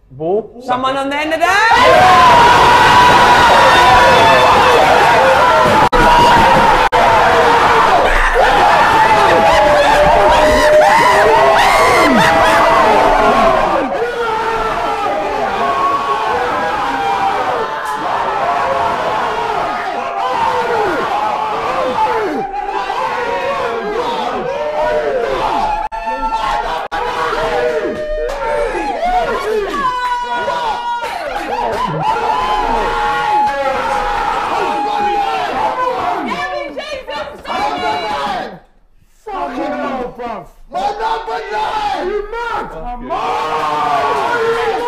Ball. Someone on the end of that? My number 9! You mad? Come on!